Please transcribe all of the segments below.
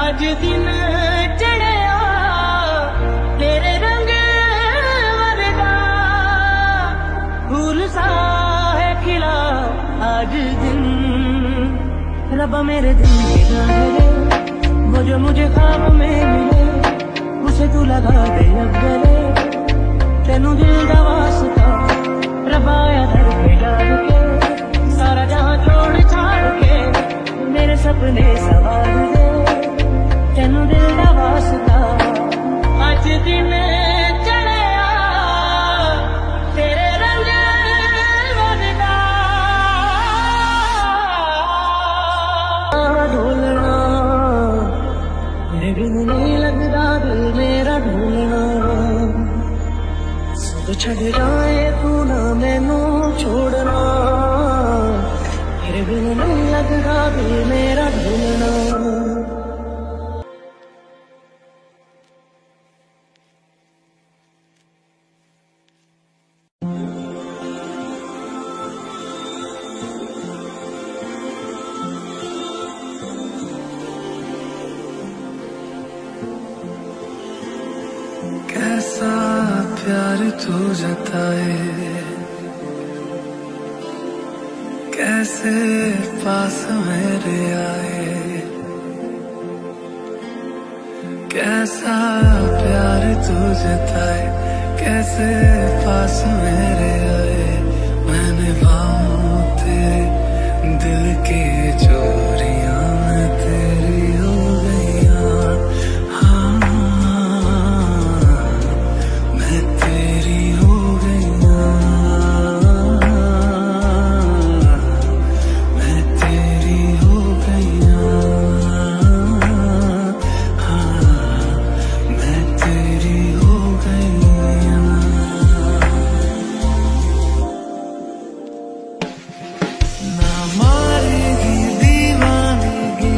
आज दिन चढ़िया तेरे रंग वरदा फूल सा है खिला आज दिन। रब्बा मेरे दिल के गाने वो जो मुझे ख्वाब में मिले उसे तू लगा दे अब गले। तेनू दिल दा वास्ता रब्बा दर पे डाल के सारा जहां छोड़ छाड़ के मेरे सपने सवार दे। तेनू दिल दा वास्ता आज दिन चढ़िया तेरे रंग वरदा ढोलना मेरे बिन नहीं लगदा दिल मेरा ढोलना। सब छड़ जाए तू ना मैनू छोड़ना तेरे बिन नहीं लगदा दिल मेरा ढोलना। कैसा प्यार तू जताए कैसे पास मेरे आए। कैसा प्यार तू जताए कैसे पास मेरे आए। मैंने भाव तेरे दिल की चोरियां मैं तेरी हो गईया। हाँ मैं तेरी हो गईया। मैं तेरी हो गईया। हाँ मैं तेरी हो गईया। ना मारेगी दीवानगी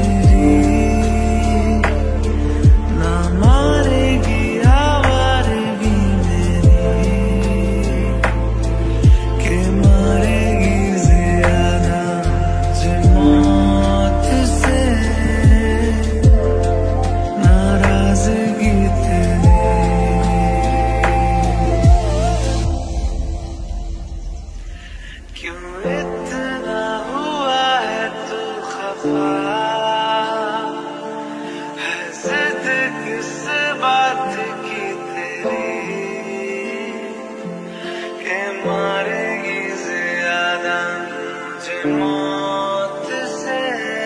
मेरी ना मारेगी आवारगी मेरी के मारेगी ज्यादा जो मौत से नाराजगी तेरी। क्यों इतना हुआ है तू खफा है जिद किस बात की तेरी के मारेगी ज्यादा मुझे मौत से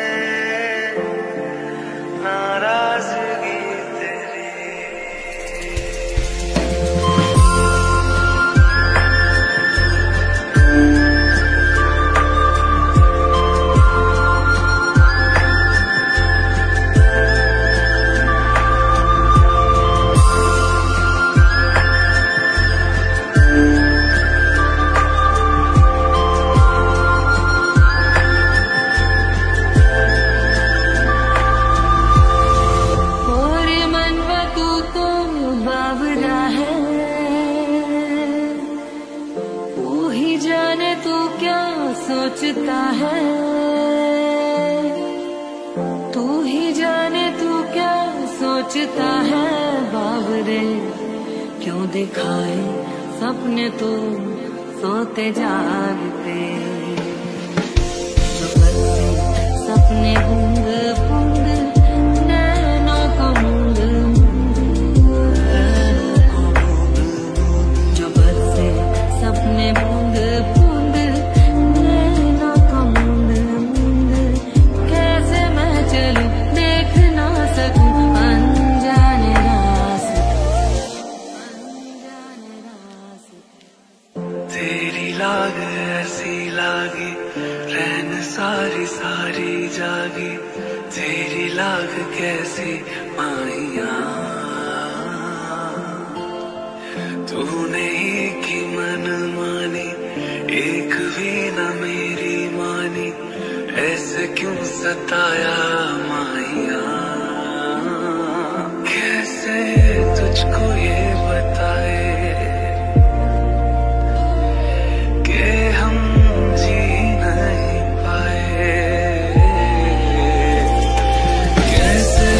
नाराजगी तेरी। और मनवा तू तो बावरा है तू ही जाने तू क्या सोचता है। तू ही जाने तू क्या सोचता है बावरे। क्यों दिखाए सपने तो सोते जागते सपने बूंद बूंद नैनों को मूंद जो बरसे सपने बूंद बूंद नैनों को मूंद मूंद। कैसे मैं चलूं देख ना सकूं अनजाने रास्ते अनजाने रास्ते। तेरी लाग ऐसी लागी रैन सारी सारी जागी। तेरी लाग कैसी माइया तूने ही की मन मानी एक भी न मेरी मानी। ऐसे क्यों सताया माइया कैसे तुझको ये बताए कि हम जी नहीं पाए। कैसे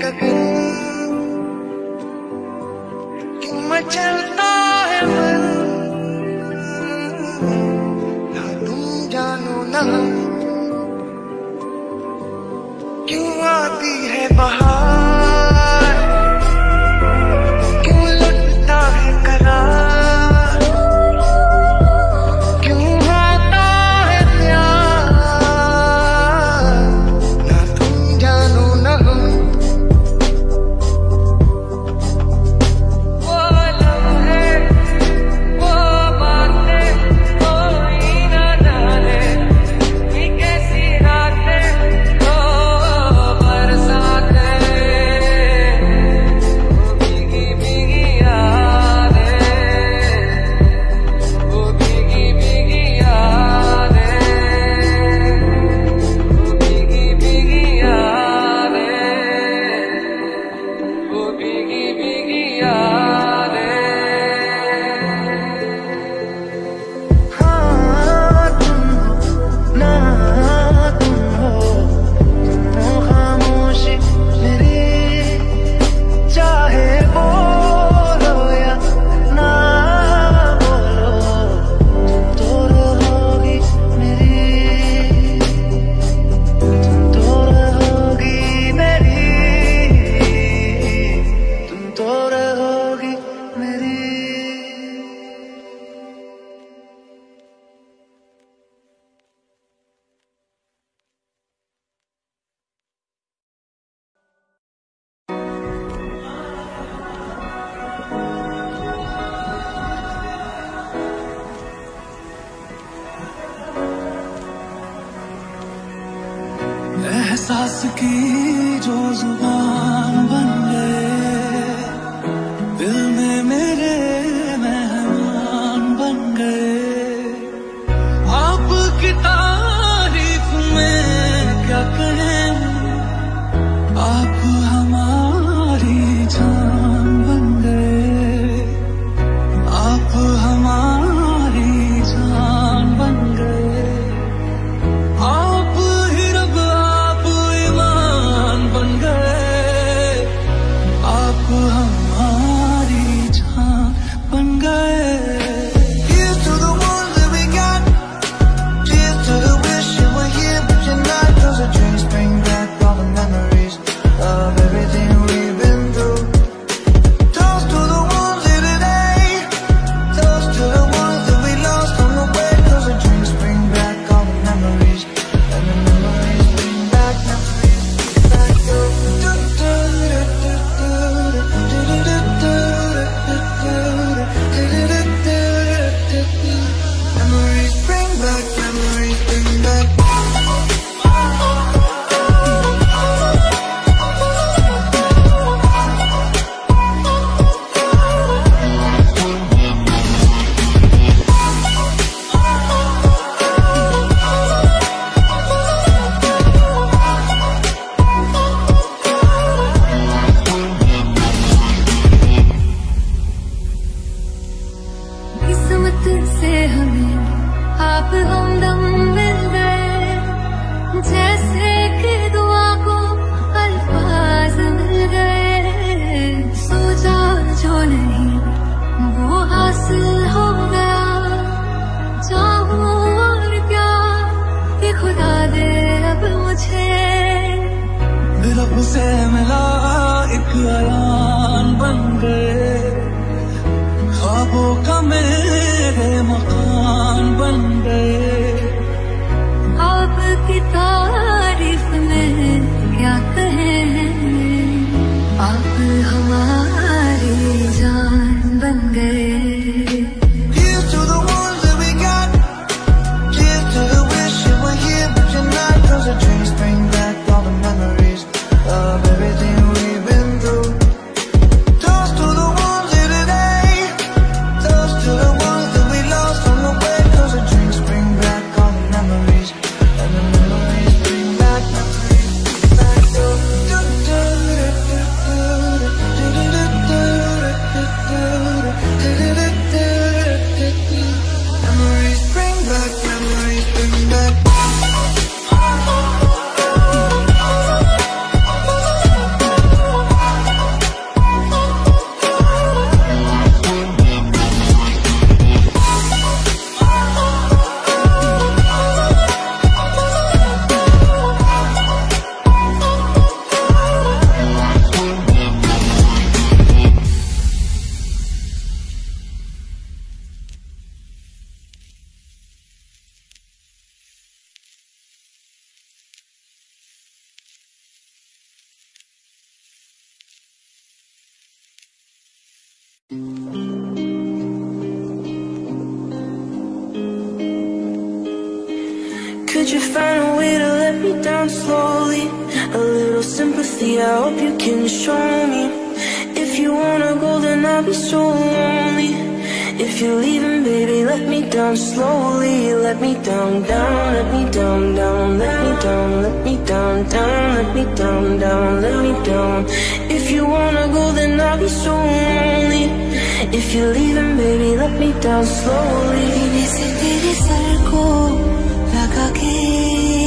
लगन क्यों मचलता है मन, ना तुम जानो ना क्यों आती है बहार, क्यों लगता है करार, क्यों होता है प्यार, ना तुम जानो ना हम। वो लम्हे वो बातें कोई ना जाने कि कैसी रातें तो बरसातें, वो भीगी भीगी यादें, वो भीगी भीगी यादें, वो भीगी भीगी यादें, वो भीगी भीगी यादें। हाँ तुम ना तुम हो खामोशी मेरी, चाहे बोलो या ना बोलो तो रहोगी मेरी, तुम तो रहोगी मेरी, तुम तो रहोगी मेरी। एहसास की जो जुबान बन गए, दिल में मेरे मेहमान बन गए, आपकी तारीफ में क्या कहें, आप हमारी जान बन गए, आप हमारी जान बन गए, आप ही रब आप ईमान बन गए, आप हमारी जान बन गए। Here's to the ones that we got, cheers to the wish you were here but you're not, 'cause the dreams bring back all the memories of everything we've been through. Toast to the ones here today, toast to the ones that we lost on the way, 'cause the dreams bring back all the memories, and the memories bring back memories, back to memories bring back, memories bring back. किस्मत से हमें आप हमदम मिल गए, जैसे कि दुआ को अल्फाज मिल गए, सोचा जो नहीं वो हासिल हो गया, चाहूं और प्यार ये खुदा दे अब मुझे, रब से मिला एक अयान बन गए, ख्वाबों का मेरे मकान बन गए, आपकी तारीफ में क्या कहें, आप हमारी जान बन गए। Here's to the ones that we got, cheers to the wish you were here but you're not, 'cause the dreams bring back all the memories of everything we've been through. Toast to the ones here today, toast to the ones that we lost on the way, 'cause the dreams bring back all the memories, and the memories bring back memories, back to memories bring back, memories bring back. Can't you find a way to let me down slowly? A little sympathy, I hope you can show me. If you wanna go, then I'll be so lonely. If you're leaving, baby, let me down slowly. Let me down, down, let me down, down, let me down, let me down, down, let me down, down, let me down. If you wanna go, then I'll be so lonely. If you're leaving, baby, let me down slowly. से तेरे sir को लगा के